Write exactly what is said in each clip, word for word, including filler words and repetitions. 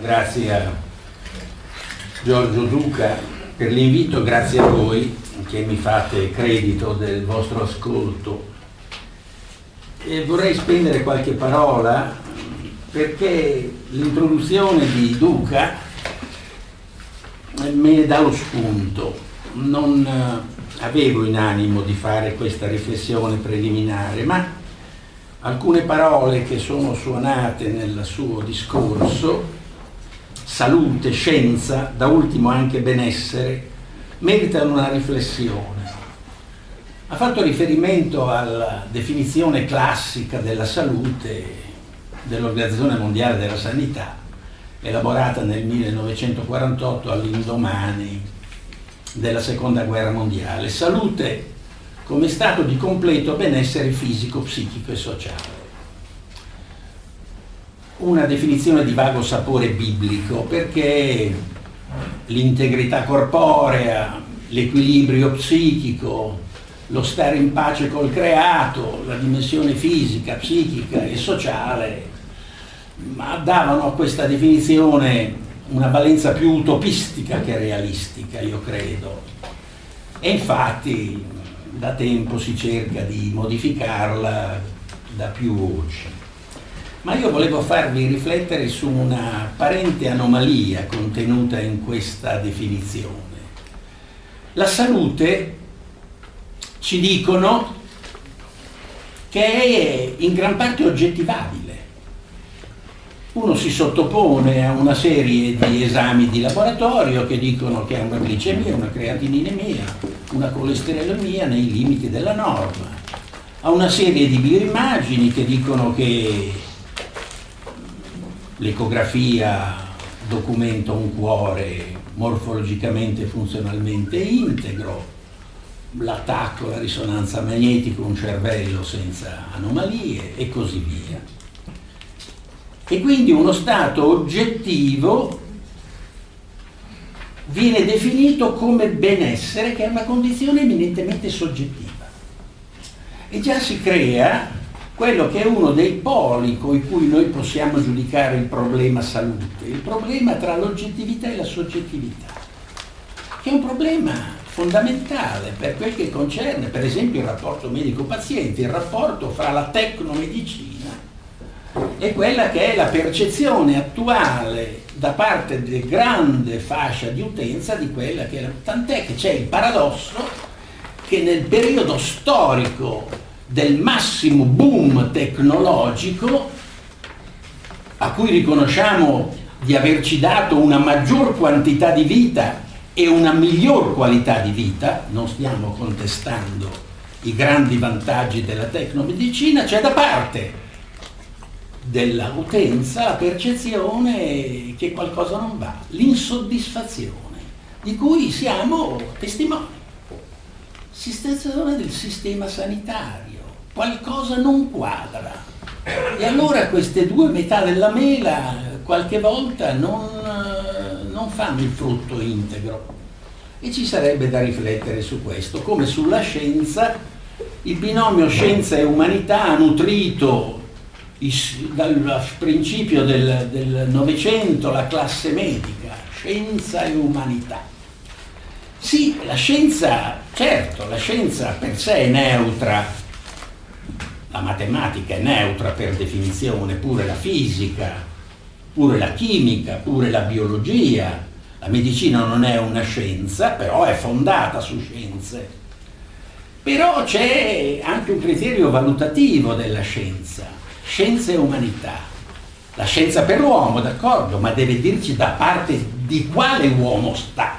grazie a Giorgio Duca per l'invito, grazie a voi che mi fate credito del vostro ascolto. E vorrei spendere qualche parola perché l'introduzione di Duca me ne dà lo spunto. Non avevo in animo di fare questa riflessione preliminare, ma alcune parole che sono suonate nel suo discorso, salute, scienza, da ultimo anche benessere, meritano una riflessione. Ha fatto riferimento alla definizione classica della salute dell'Organizzazione Mondiale della Sanità, elaborata nel millenovecentoquarantotto all'indomani della Seconda Guerra Mondiale. Salute come stato di completo benessere fisico, psichico e sociale. Una definizione di vago sapore biblico, perché l'integrità corporea, l'equilibrio psichico, lo stare in pace col creato, la dimensione fisica, psichica e sociale, ma davano a questa definizione una valenza più utopistica che realistica, io credo. E infatti da tempo si cerca di modificarla da più voci. Ma io volevo farvi riflettere su una apparente anomalia contenuta in questa definizione. La salute, ci dicono, che è in gran parte oggettivabile. Uno si sottopone a una serie di esami di laboratorio che dicono che ha una glicemia, una creatininemia, una colesterolemia nei limiti della norma, a una serie di bioimmagini che dicono che l'ecografia documenta un cuore morfologicamente e funzionalmente integro, l'attacco, la risonanza magnetica, un cervello senza anomalie e così via. E quindi uno stato oggettivo viene definito come benessere, che è una condizione eminentemente soggettiva. E già si crea quello che è uno dei poli con cui noi possiamo giudicare il problema salute, il problema tra l'oggettività e la soggettività, che è un problema fondamentale per quel che concerne, per esempio, il rapporto medico-paziente, il rapporto fra la tecnomedicina e quella che è la percezione attuale da parte di grande fascia di utenza di quella che è la... Tant'è che c'è il paradosso che nel periodo storico del massimo boom tecnologico, a cui riconosciamo di averci dato una maggior quantità di vita e una miglior qualità di vita, non stiamo contestando i grandi vantaggi della tecnomedicina, c'è da parte dell'utenza la percezione che qualcosa non va, l'insoddisfazione di cui siamo testimoni. Situazione del sistema sanitario, qualcosa non quadra e allora queste due metà della mela qualche volta non, non fanno il frutto integro e ci sarebbe da riflettere su questo, come sulla scienza. Il binomio scienza e umanità ha nutrito dal principio del, del Novecento la classe medica, scienza e umanità. Sì, la scienza, certo, la scienza per sé è neutra, la matematica è neutra per definizione, pure la fisica, pure la chimica, pure la biologia. La medicina non è una scienza, però è fondata su scienze. Però c'è anche un criterio valutativo della scienza. Scienza e umanità. La scienza per l'uomo, d'accordo, ma deve dirci da parte di quale uomo sta.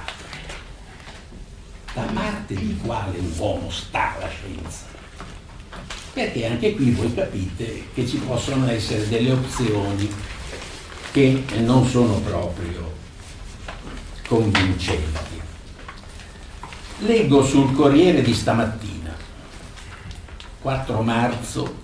Da parte di quale uomo sta la scienza. Perché anche qui voi capite che ci possono essere delle opzioni che non sono proprio convincenti. Leggo sul Corriere di stamattina, quattro marzo,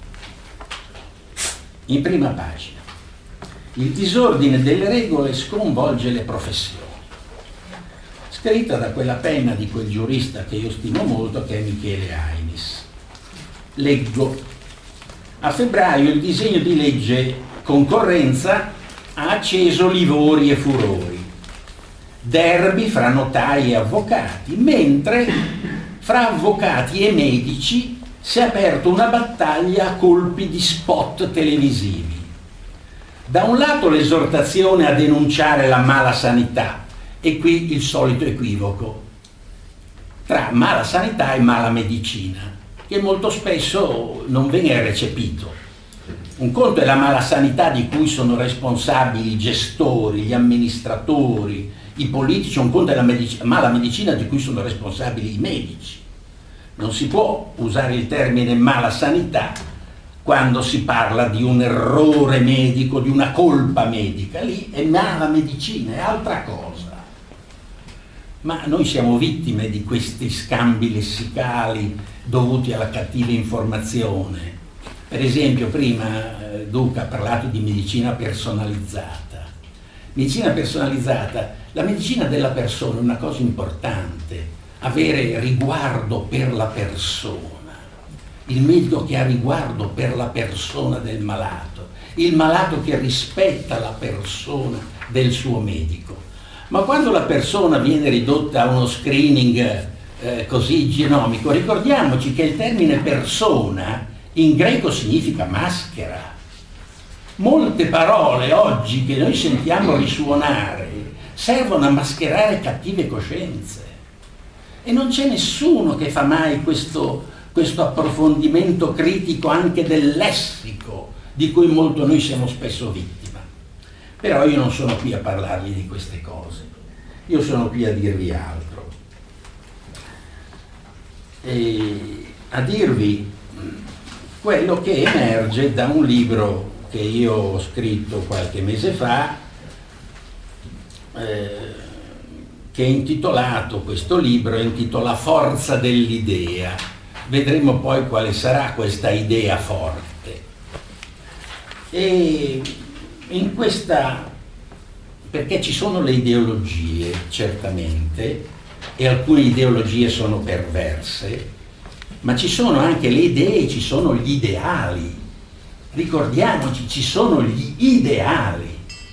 in prima pagina: il disordine delle regole sconvolge le professioni. Scritta da quella penna di quel giurista che io stimo molto, che è Michele Ainis. Leggo: a febbraio il disegno di legge concorrenza ha acceso livori e furori, derby fra notai e avvocati, mentre fra avvocati e medici si è aperta una battaglia a colpi di spot televisivi. Da un lato l'esortazione a denunciare la mala sanità, e qui il solito equivoco tra mala sanità e mala medicina, che molto spesso non viene recepito. Un conto è la mala sanità di cui sono responsabili i gestori, gli amministratori, i politici, un conto è la medic- mala medicina di cui sono responsabili i medici. Non si può usare il termine mala sanità quando si parla di un errore medico, di una colpa medica. Lì è mala medicina, è altra cosa. Ma noi siamo vittime di questi scambi lessicali dovuti alla cattiva informazione. Per esempio, prima eh, Duca ha parlato di medicina personalizzata. Medicina personalizzata, la medicina della persona è una cosa importante, avere riguardo per la persona. Il medico che ha riguardo per la persona del malato, il malato che rispetta la persona del suo medico. Ma quando la persona viene ridotta a uno screening eh, così genomico, ricordiamoci che il termine persona in greco significa maschera. Molte parole oggi che noi sentiamo risuonare servono a mascherare cattive coscienze. E non c'è nessuno che fa mai questo, questo approfondimento critico anche del lessico, di cui molto noi siamo spesso vittima. Però io non sono qui a parlarvi di queste cose, io sono qui a dirvi altro. E a dirvi quello che emerge da un libro che io ho scritto qualche mese fa, eh, che è intitolato, questo libro è intitolato La forza dell'idea. Vedremo poi quale sarà questa idea forte. E in questa, perché ci sono le ideologie, certamente, e alcune ideologie sono perverse, ma ci sono anche le idee, ci sono gli ideali. Ricordiamoci, ci sono gli ideali,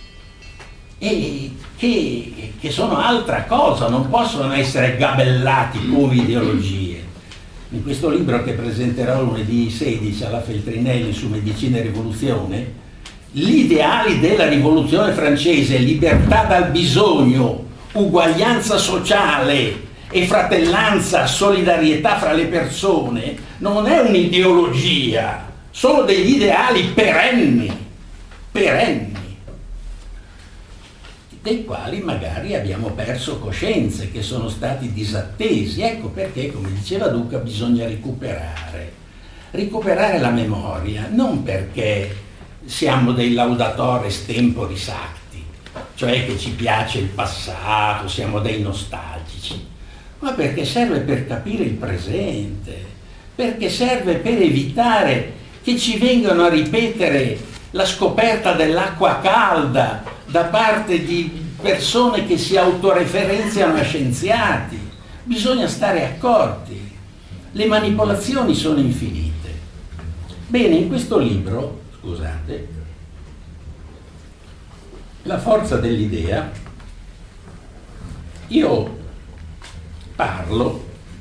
e che, che sono altra cosa, non possono essere gabellati come ideologie. In questo libro che presenterò lunedì sedici alla Feltrinelli su Medicina e Rivoluzione, gli ideali della rivoluzione francese, libertà dal bisogno, uguaglianza sociale e fratellanza, solidarietà fra le persone, non è un'ideologia, sono degli ideali perenni, perenni, dei quali magari abbiamo perso coscienze, che sono stati disattesi. Ecco perché, come diceva Duca, bisogna recuperare. Recuperare la memoria, non perché siamo dei laudatores temporis acti, cioè che ci piace il passato, siamo dei nostalgici, ma perché serve per capire il presente, perché serve per evitare che ci vengano a ripetere la scoperta dell'acqua calda da parte di persone che si autoreferenziano a scienziati. Bisogna stare accorti, le manipolazioni sono infinite. Bene, in questo libro, scusate, La forza dell'idea, io parlo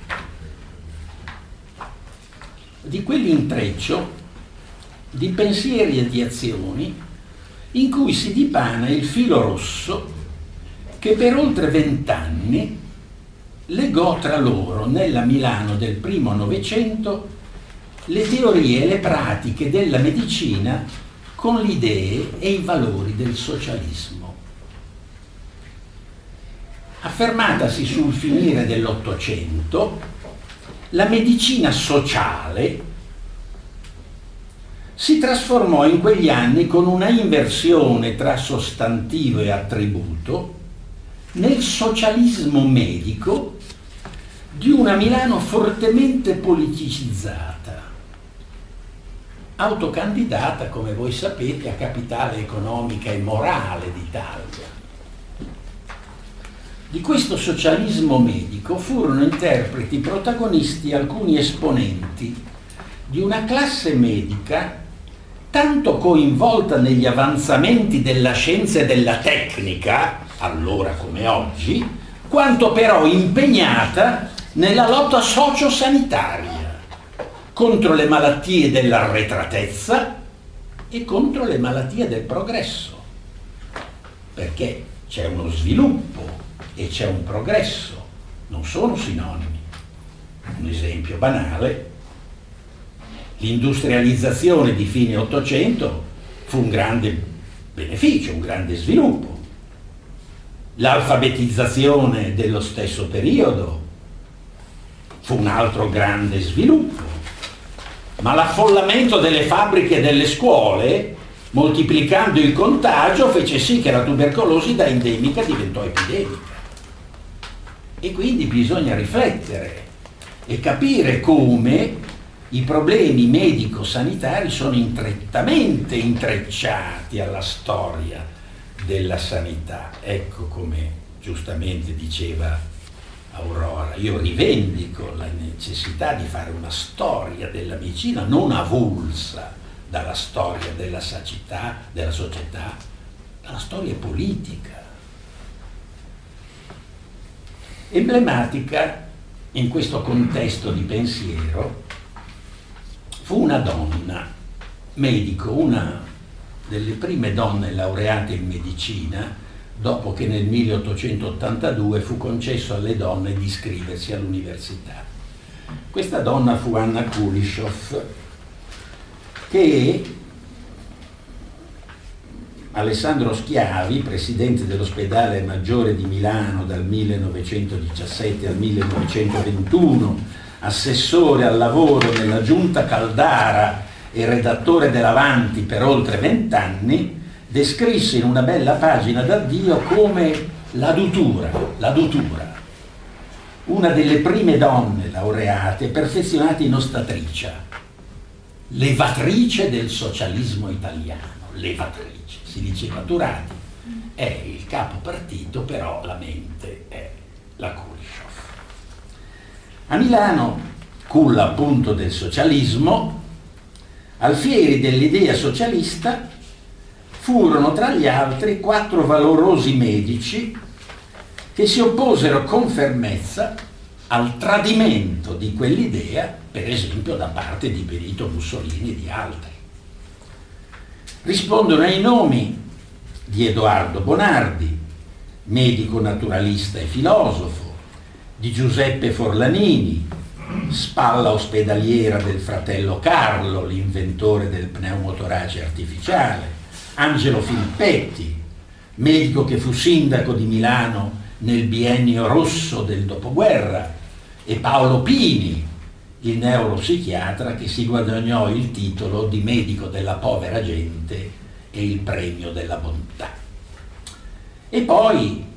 di quell'intreccio di pensieri e di azioni in cui si dipana il filo rosso che per oltre vent'anni legò tra loro, nella Milano del primo Novecento, le teorie e le pratiche della medicina con le idee e i valori del socialismo. Affermatasi sul finire dell'Ottocento, la medicina sociale si trasformò in quegli anni, con una inversione tra sostantivo e attributo, nel socialismo medico di una Milano fortemente politicizzata, autocandidata, come voi sapete, a capitale economica e morale d'Italia. Di questo socialismo medico furono interpreti protagonisti alcuni esponenti di una classe medica tanto coinvolta negli avanzamenti della scienza e della tecnica, allora come oggi, quanto però impegnata nella lotta sociosanitaria contro le malattie dell'arretratezza e contro le malattie del progresso, perché c'è uno sviluppo e c'è un progresso, non sono sinonimi. Un esempio banale: l'industrializzazione di fine Ottocento fu un grande beneficio, un grande sviluppo. L'alfabetizzazione dello stesso periodo fu un altro grande sviluppo, ma l'affollamento delle fabbriche e delle scuole, moltiplicando il contagio, fece sì che la tubercolosi da endemica diventò epidemica. E quindi bisogna riflettere e capire come i problemi medico-sanitari sono strettamente intrecciati alla storia della sanità. Ecco come giustamente diceva Aurora, io rivendico la necessità di fare una storia della medicina non avulsa dalla storia della società, della società, dalla storia politica. Emblematica in questo contesto di pensiero fu una donna, medico, una delle prime donne laureate in medicina, dopo che nel milleottocentottantadue fu concesso alle donne di iscriversi all'università. Questa donna fu Anna Kulishov, che Alessandro Schiavi, presidente dell'ospedale Maggiore di Milano dal millenovecentodiciassette al millenovecentoventuno, assessore al lavoro nella Giunta Caldara e redattore dell'Avanti per oltre vent'anni, descrisse in una bella pagina d'addio come la dutura, la dutura, una delle prime donne laureate perfezionate in ostatricia, levatrice del socialismo italiano, levatrice, si diceva Turati, è il capo partito, però la mente è la Kulishov. A Milano, culla appunto del socialismo, alfieri dell'idea socialista furono tra gli altri quattro valorosi medici che si opposero con fermezza al tradimento di quell'idea, per esempio da parte di Benito Mussolini e di altri. Rispondono ai nomi di Edoardo Bonardi, medico naturalista e filosofo, di Giuseppe Forlanini, spalla ospedaliera del fratello Carlo, l'inventore del pneumotorace artificiale, Angelo Filippetti, medico che fu sindaco di Milano nel biennio rosso del dopoguerra, e Paolo Pini, il neuropsichiatra che si guadagnò il titolo di medico della povera gente e il premio della bontà. E poi,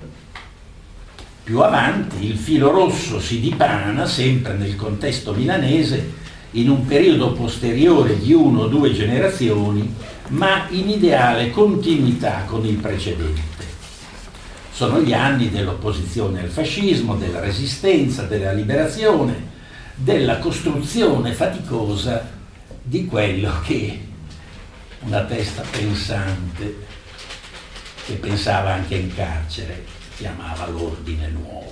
più avanti, il filo rosso si dipana, sempre nel contesto milanese, in un periodo posteriore di uno o due generazioni, ma in ideale continuità con il precedente. Sono gli anni dell'opposizione al fascismo, della resistenza, della liberazione, della costruzione faticosa di quello che una testa pensante, che pensava anche in carcere, chiamava l'ordine nuovo.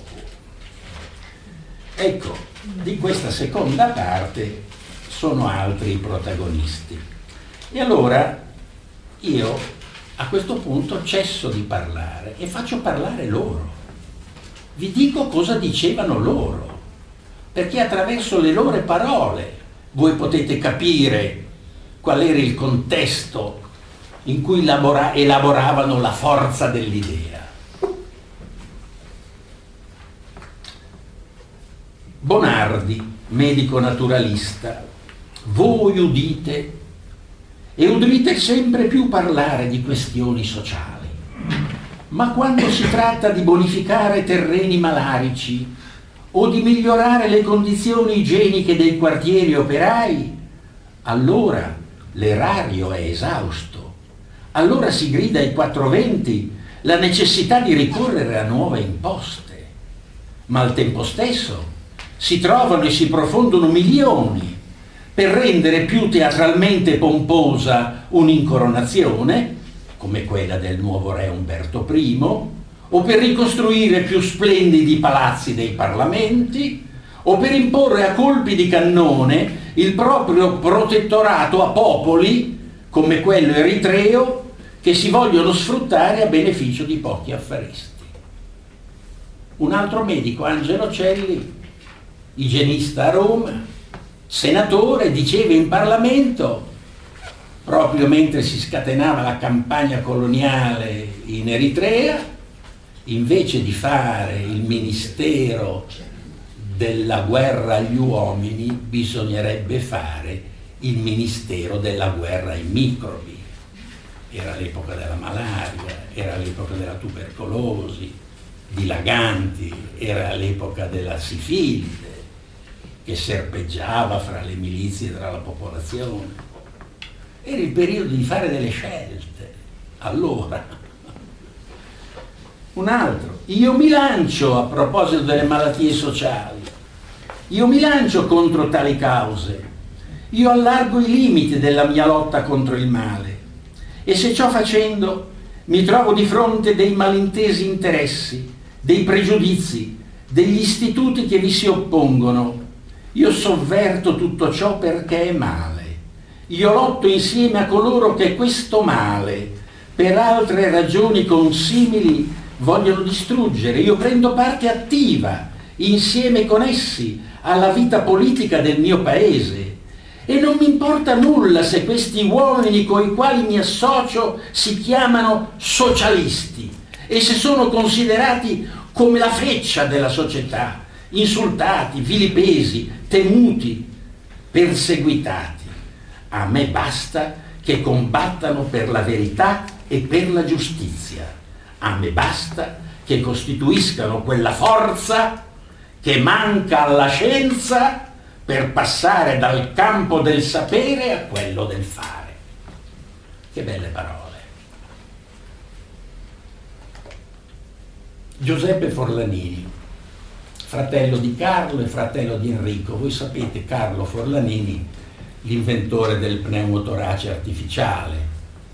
Ecco, di questa seconda parte sono altri i protagonisti. E allora io a questo punto cesso di parlare e faccio parlare loro. Vi dico cosa dicevano loro, perché attraverso le loro parole voi potete capire qual era il contesto in cui elabora- elaboravano la forza dell'idea. Bonardi, medico naturalista, voi udite e udrite sempre più parlare di questioni sociali, ma quando si tratta di bonificare terreni malarici o di migliorare le condizioni igieniche dei quartieri operai, allora l'erario è esausto, allora si grida ai quattro venti la necessità di ricorrere a nuove imposte, ma al tempo stesso si trovano e si profondono milioni per rendere più teatralmente pomposa un'incoronazione, come quella del nuovo re Umberto primo, o per ricostruire più splendidi palazzi dei parlamenti, o per imporre a colpi di cannone il proprio protettorato a popoli, come quello eritreo, che si vogliono sfruttare a beneficio di pochi affaristi. Un altro medico, Angelo Celli, igienista a Roma, senatore, diceva in Parlamento, proprio mentre si scatenava la campagna coloniale in Eritrea, invece di fare il ministero della guerra agli uomini, bisognerebbe fare il ministero della guerra ai microbi. Era l'epoca della malaria, era l'epoca della tubercolosi, dilaganti, era l'epoca della sifilide che serpeggiava fra le milizie tra la popolazione. Era il periodo di fare delle scelte. Allora, un altro, io mi lancio a proposito delle malattie sociali, io mi lancio contro tali cause, io allargo i limiti della mia lotta contro il male, e se ciò facendo mi trovo di fronte dei malintesi interessi, dei pregiudizi, degli istituti che vi si oppongono, io sovverto tutto ciò perché è male. Io lotto insieme a coloro che questo male, per altre ragioni consimili, vogliono distruggere. Io prendo parte attiva, insieme con essi, alla vita politica del mio paese. E non mi importa nulla se questi uomini coi quali mi associo si chiamano socialisti e se sono considerati come la feccia della società, insultati, vilipesi, temuti, perseguitati. A me basta che combattano per la verità e per la giustizia. A me basta che costituiscano quella forza che manca alla scienza per passare dal campo del sapere a quello del fare. Che belle parole. Giuseppe Forlanini, fratello di Carlo e fratello di Enrico. Voi sapete Carlo Forlanini, l'inventore del pneumotorace artificiale,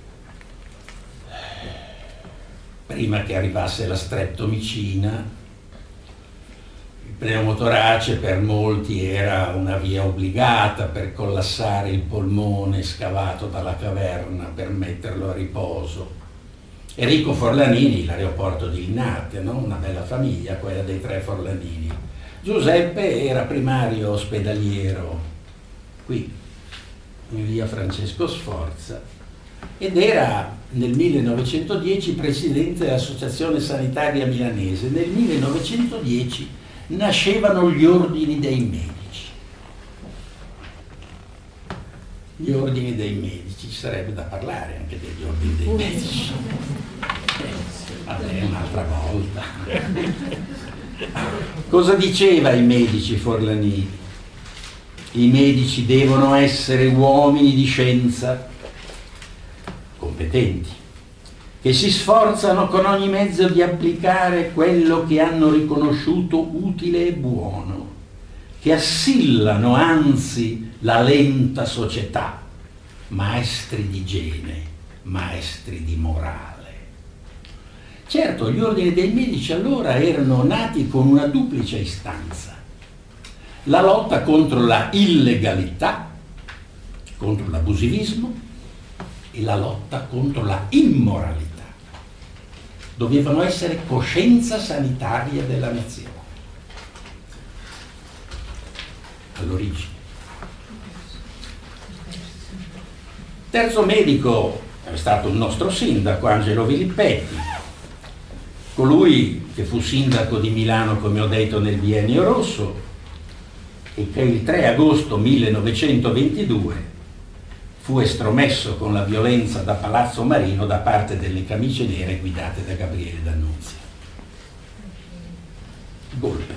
prima che arrivasse la streptomicina. Il pneumotorace per molti era una via obbligata per collassare il polmone scavato dalla caverna per metterlo a riposo. Enrico Forlanini, l'aeroporto di Linate, no? Una bella famiglia, quella dei tre Forlanini. Giuseppe era primario ospedaliero qui, in via Francesco Sforza, ed era nel millenovecentodieci presidente dell'Associazione Sanitaria Milanese. Nel millenovecentodieci nascevano gli ordini dei medici. Gli ordini dei medici, ci sarebbe da parlare anche degli ordini dei medici. Vabbè, un'altra volta. Cosa diceva ai medici Forlanini? I medici devono essere uomini di scienza, competenti, che si sforzano con ogni mezzo di applicare quello che hanno riconosciuto utile e buono, che assillano anzi la lenta società, maestri di igiene, maestri di morale. Certo, gli ordini dei medici allora erano nati con una duplice istanza: la lotta contro la illegalità, contro l'abusivismo, e la lotta contro la immoralità. Dovevano essere coscienza sanitaria della nazione. All'origine. Terzo medico è stato il nostro sindaco, Angelo Vilippetti, colui che fu sindaco di Milano, come ho detto, nel biennio rosso, e che il tre agosto millenovecentoventidue fu estromesso con la violenza da Palazzo Marino da parte delle camicie nere guidate da Gabriele D'Annunzio. Golpe.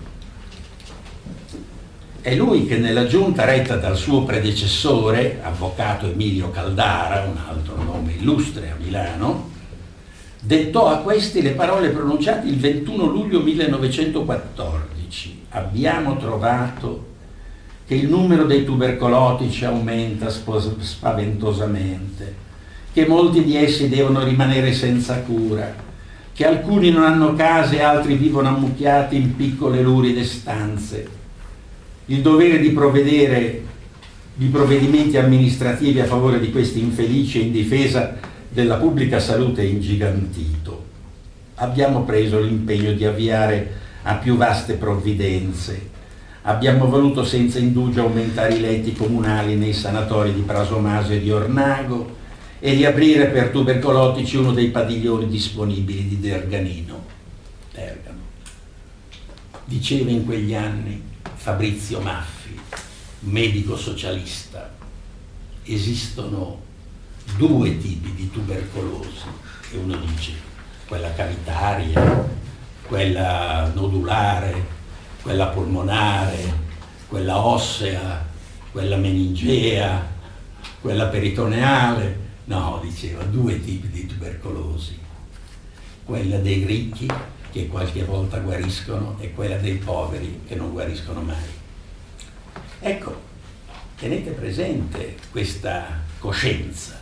È lui che nella giunta retta dal suo predecessore, avvocato Emilio Caldara, un altro nome illustre a Milano, dettò a questi le parole pronunciate il ventuno luglio millenovecentoquattordici: abbiamo trovato che il numero dei tubercolotici aumenta spaventosamente, che molti di essi devono rimanere senza cura, che alcuni non hanno case e altri vivono ammucchiati in piccole luride stanze. Il dovere di provvedere di provvedimenti amministrativi a favore di questi infelici e in difesa della pubblica salute è ingigantito. Abbiamo preso l'impegno di avviare a più vaste provvidenze. Abbiamo voluto senza indugio aumentare i letti comunali nei sanatori di Prasomaso e di Ornago e riaprire per tubercolotici uno dei padiglioni disponibili di Derganino. Dergano. Diceva in quegli anni Fabrizio Maffi, medico socialista: esistono due tipi di tubercolosi. E uno dice quella cavitaria, quella nodulare, quella polmonare, quella ossea, quella meningea, quella peritoneale. No, diceva, due tipi di tubercolosi: quella dei ricchi, che qualche volta guariscono, e quella dei poveri, che non guariscono mai. Ecco, tenete presente questa coscienza,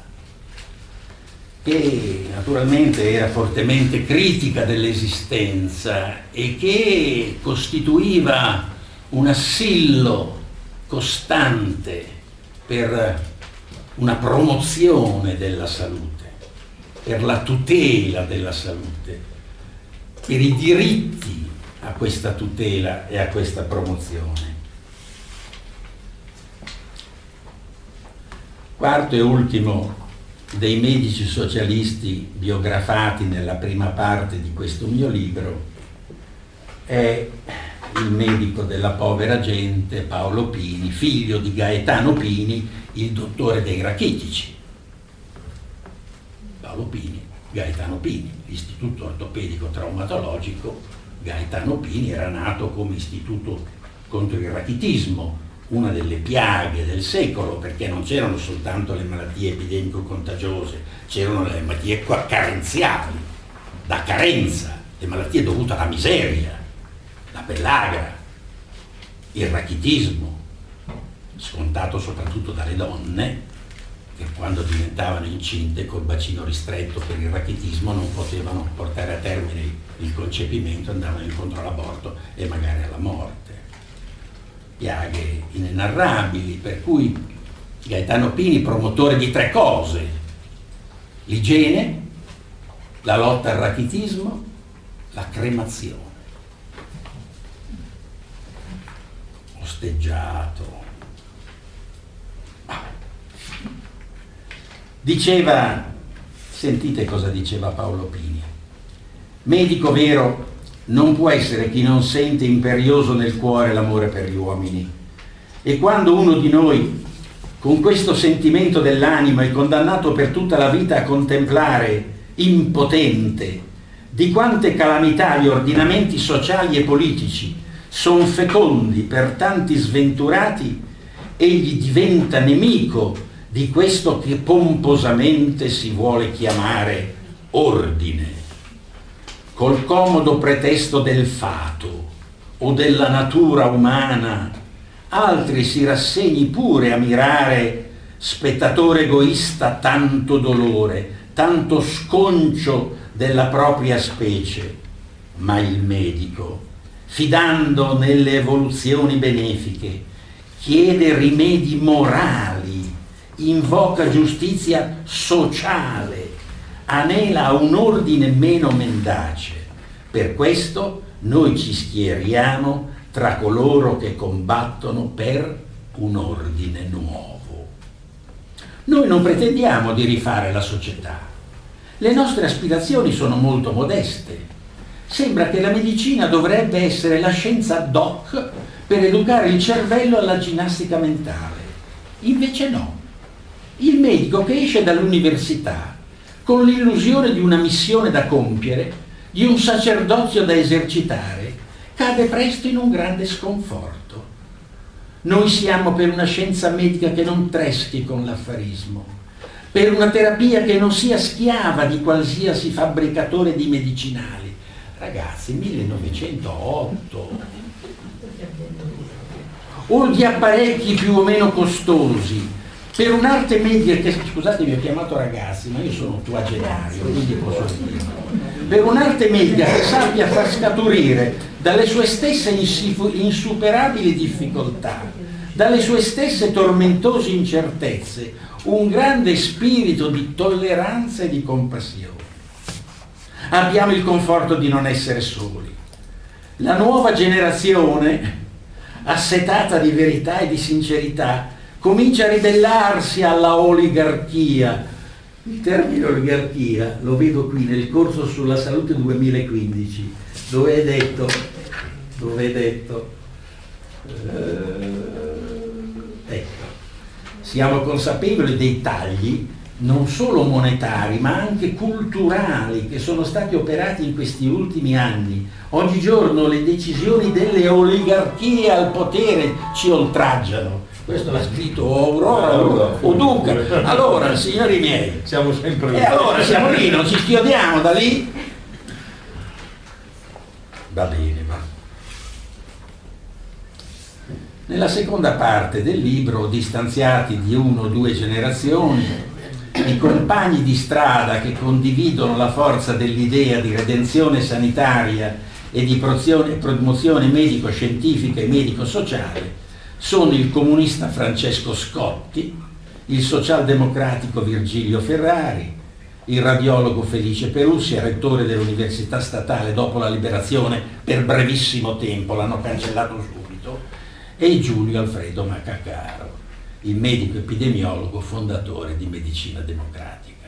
che naturalmente era fortemente critica dell'esistenza e che costituiva un assillo costante per una promozione della salute, per la tutela della salute, per i diritti a questa tutela e a questa promozione. Quarto e ultimo dei medici socialisti biografati nella prima parte di questo mio libro è il medico della povera gente Paolo Pini, figlio di Gaetano Pini, il dottore dei rachitici. Paolo Pini, Gaetano Pini, l'Istituto Ortopedico Traumatologico Gaetano Pini era nato come istituto contro il rachitismo, una delle piaghe del secolo, perché non c'erano soltanto le malattie epidemico-contagiose, c'erano le malattie carenziali, da carenza, le malattie dovute alla miseria, la pellagra, il rachitismo, scontato soprattutto dalle donne, che quando diventavano incinte col bacino ristretto per il rachitismo non potevano portare a termine il concepimento, andavano incontro all'aborto e magari alla morte. Piaghe inenarrabili, per cui Gaetano Pini, promotore di tre cose: l'igiene, la lotta al rachitismo, la cremazione. Osteggiato. Diceva, sentite cosa diceva Paolo Pini: medico vero non può essere chi non sente imperioso nel cuore l'amore per gli uomini, e quando uno di noi con questo sentimento dell'anima è condannato per tutta la vita a contemplare, impotente, di quante calamità gli ordinamenti sociali e politici sono fecondi per tanti sventurati, egli diventa nemico di questo che pomposamente si vuole chiamare ordine, col comodo pretesto del fato o della natura umana. Altri si rassegni pure a mirare, spettatore egoista, tanto dolore, tanto sconcio della propria specie. Ma il medico, fidando nelle evoluzioni benefiche, chiede rimedi morali, invoca giustizia sociale, anela a un ordine meno mendace. Per questo noi ci schieriamo tra coloro che combattono per un ordine nuovo. Noi non pretendiamo di rifare la società. Le nostre aspirazioni sono molto modeste. Sembra che la medicina dovrebbe essere la scienza ad hoc per educare il cervello alla ginnastica mentale. Invece no. Il medico che esce dall'università con l'illusione di una missione da compiere, di un sacerdozio da esercitare, cade presto in un grande sconforto. Noi siamo per una scienza medica che non treschi con l'affarismo, per una terapia che non sia schiava di qualsiasi fabbricatore di medicinali. Ragazzi, millenovecentootto, o di apparecchi più o meno costosi. Per un'arte media che, scusate, mi ho chiamato ragazzi, ma io sono ottuagenario, quindi posso dire. Per un'arte media che sappia far scaturire dalle sue stesse insuperabili difficoltà, dalle sue stesse tormentose incertezze, un grande spirito di tolleranza e di compassione. Abbiamo il conforto di non essere soli. La nuova generazione, assetata di verità e di sincerità, comincia a ribellarsi alla oligarchia. Il termine oligarchia lo vedo qui nel corso sulla salute duemilaquindici, dove è detto, dove è detto eh, ecco, siamo consapevoli dei tagli non solo monetari ma anche culturali che sono stati operati in questi ultimi anni. Oggigiorno le decisioni delle oligarchie al potere ci oltraggiano. Questo l'ha scritto Aurora o Duca. Allora, signori miei, siamo sempre lì. E allora siamo lì, non ci schiodiamo da lì. Va bene, va. Nella seconda parte del libro, distanziati di uno o due generazioni, i compagni di strada che condividono la forza dell'idea di redenzione sanitaria e di promozione medico-scientifica e medico-sociale sono il comunista Francesco Scotti, il socialdemocratico Virgilio Ferrari, il radiologo Felice Perussi, rettore dell'Università Statale dopo la liberazione per brevissimo tempo, l'hanno cancellato subito, e Giulio Alfredo Macacaro, il medico epidemiologo fondatore di Medicina Democratica.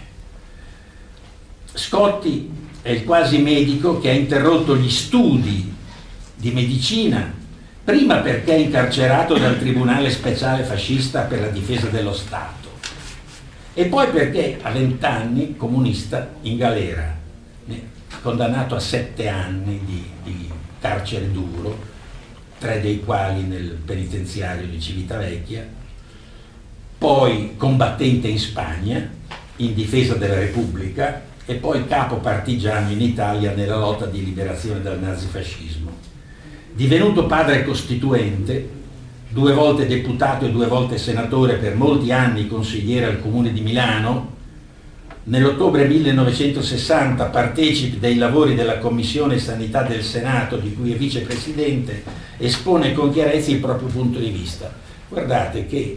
Scotti è il quasi medico che ha interrotto gli studi di medicina, prima perché è incarcerato dal Tribunale Speciale Fascista per la difesa dello Stato e poi perché a vent'anni comunista in galera, condannato a sette anni di, di carcere duro, tre dei quali nel penitenziario di Civitavecchia, poi combattente in Spagna in difesa della Repubblica e poi capo partigiano in Italia nella lotta di liberazione dal nazifascismo. Divenuto padre costituente, due volte deputato e due volte senatore, per molti anni consigliere al Comune di Milano, nell'ottobre millenovecentosessanta partecipe dei lavori della Commissione Sanità del Senato, di cui è vicepresidente, espone con chiarezza il proprio punto di vista. Guardate che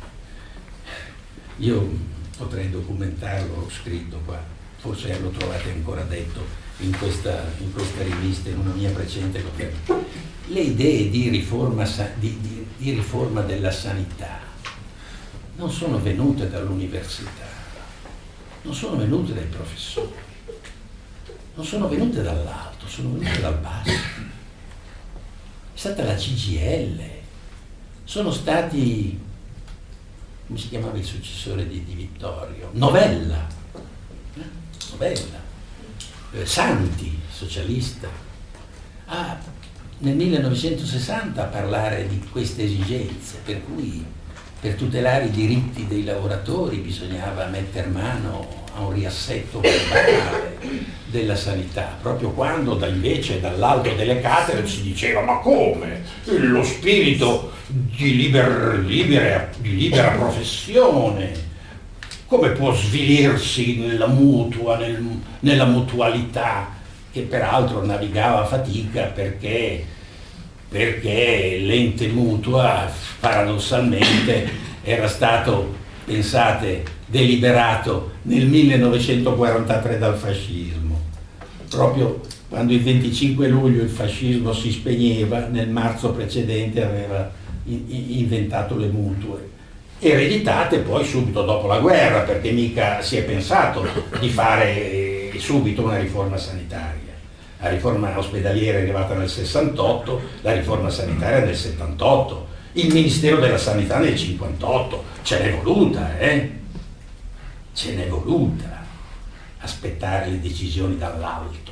io potrei documentarlo, ho scritto qua, forse lo trovate ancora detto in questa, in questa rivista, in una mia precedente copertina. Le idee di riforma, di, di, di riforma della sanità non sono venute dall'università, non sono venute dai professori, non sono venute dall'alto, sono venute dal basso. È stata la C G I L, sono stati, come si chiamava il successore di, di Vittorio? Novella, eh? Novella. Santi, socialista, ah, nel millenovecentosessanta a parlare di queste esigenze, per cui per tutelare i diritti dei lavoratori bisognava mettere mano a un riassetto globale della sanità, proprio quando da invece dall'alto delle cattedre si diceva: ma come? Lo spirito di, liber, libera, di libera professione, come può svilirsi nella mutua, nel, nella mutualità, che peraltro navigava a fatica perché, perché l'ente mutua paradossalmente era stato, pensate, deliberato nel millenovecentoquarantatré dal fascismo. Proprio quando il venticinque luglio il fascismo si spegneva, nel marzo precedente aveva inventato le mutue, ereditate poi subito dopo la guerra, perché mica si è pensato di fare subito una riforma sanitaria. La riforma ospedaliera è arrivata nel sessantotto, la riforma sanitaria nel settantotto, il Ministero della Sanità nel cinquantotto. Ce n'è voluta, eh? Ce n'è voluta aspettare le decisioni dall'alto.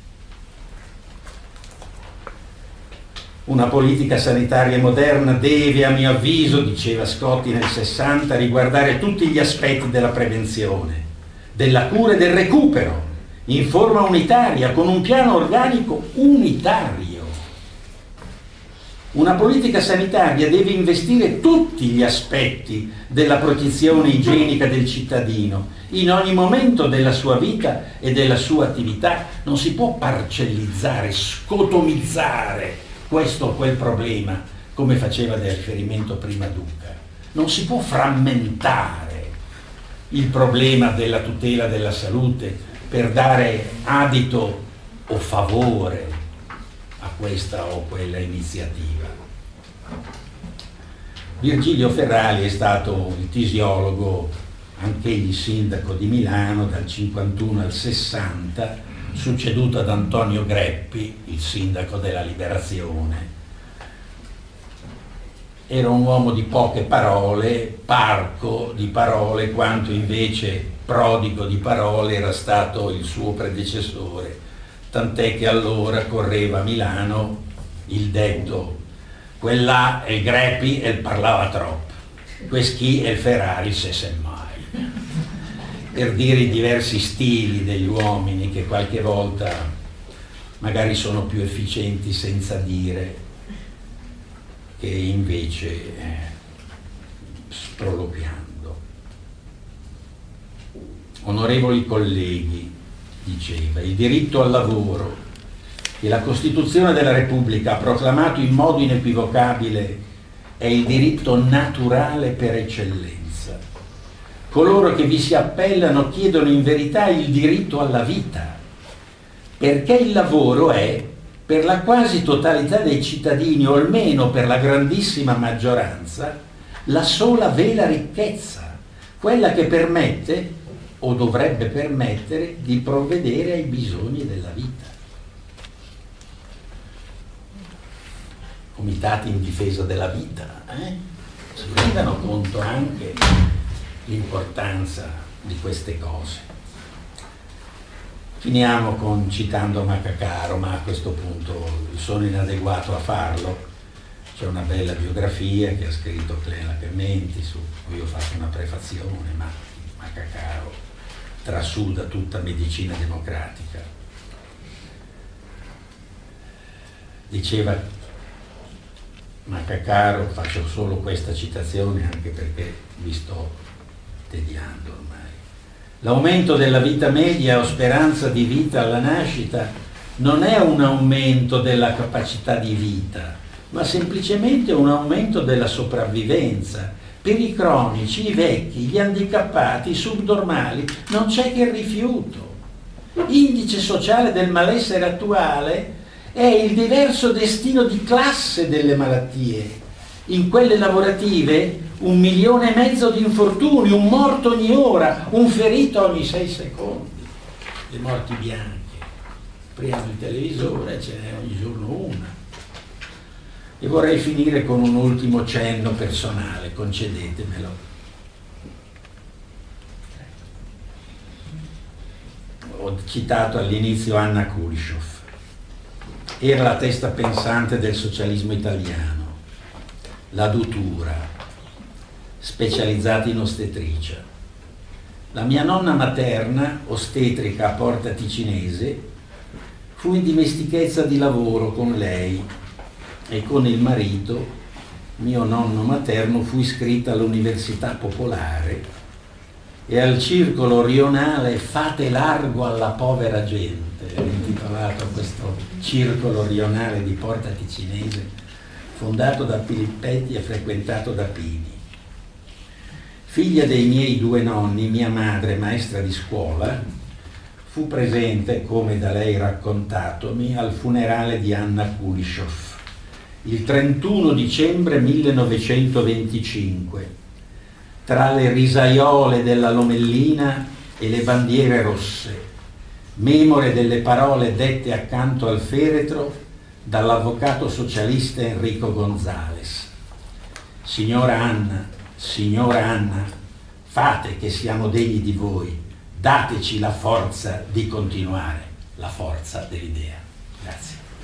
Una politica sanitaria moderna deve, a mio avviso, diceva Scotti nel sessanta, riguardare tutti gli aspetti della prevenzione, della cura e del recupero, in forma unitaria, con un piano organico unitario. Una politica sanitaria deve investire tutti gli aspetti della protezione igienica del cittadino in ogni momento della sua vita e della sua attività. Non si può parcellizzare, scotomizzare questo o quel problema, come faceva del riferimento prima Duca. Non si può frammentare il problema della tutela della salute per dare adito o favore a questa o quella iniziativa. Virgilio Ferrali è stato il tisiologo, anch'egli sindaco di Milano dal cinquantuno al sessanta, succeduto ad Antonio Greppi, il sindaco della Liberazione. Era un uomo di poche parole, parco di parole, quanto invece prodigo di parole era stato il suo predecessore, tant'è che allora correva a Milano il detto: quell'à è il Greppi e parlava troppo, quest'chi è il Ferrari se semmai, per dire i diversi stili degli uomini che qualche volta magari sono più efficienti senza dire che invece eh, sproloquiando. Onorevoli colleghi, diceva, il diritto al lavoro che la Costituzione della Repubblica ha proclamato in modo inequivocabile è il diritto naturale per eccellenza. Coloro che vi si appellano chiedono in verità il diritto alla vita, perché il lavoro è, per la quasi totalità dei cittadini, o almeno per la grandissima maggioranza, la sola vera ricchezza, quella che permette o dovrebbe permettere di provvedere ai bisogni della vita. Comitati in difesa della vita, eh? si rendano conto anche l'importanza di queste cose. Finiamo con citando Macacaro, ma a questo punto sono inadeguato a farlo. C'è una bella biografia che ha scritto Clela Chementi, su cui ho fatto una prefazione, ma Macacaro trasuda tutta medicina democratica. Diceva Macacaro, faccio solo questa citazione anche perché vi sto tediando ormai: l'aumento della vita media o speranza di vita alla nascita non è un aumento della capacità di vita, ma semplicemente un aumento della sopravvivenza. Per i cronici, i vecchi, gli handicappati, i subnormali non c'è che il rifiuto. Indice sociale del malessere attuale è il diverso destino di classe delle malattie. In quelle lavorative un milione e mezzo di infortuni, un morto ogni ora, un ferito ogni sei secondi. Le morti bianche. Apriamo il televisore e ce n'è ogni giorno una. E vorrei finire con un ultimo cenno personale, concedetemelo. Ho citato all'inizio Anna Kulishov. Era la testa pensante del socialismo italiano, la Dutura, specializzata in ostetricia. La mia nonna materna, ostetrica a Porta Ticinese, fu in dimestichezza di lavoro con lei e con il marito, mio nonno materno, fu iscritta all'Università Popolare e al circolo rionale Fate largo alla povera gente, è intitolato questo circolo rionale di Porta Ticinese, fondato da Pilippetti e frequentato da Pini. Figlia dei miei due nonni, mia madre, maestra di scuola, fu presente, come da lei raccontatomi, al funerale di Anna Kulishov il trentuno dicembre millenovecentoventicinque, tra le risaiole della Lomellina e le bandiere rosse, memore delle parole dette accanto al feretro dall'avvocato socialista Enrico Gonzales. Signora Anna, signora Anna, fate che siamo degni di voi, dateci la forza di continuare, la forza dell'idea. Grazie.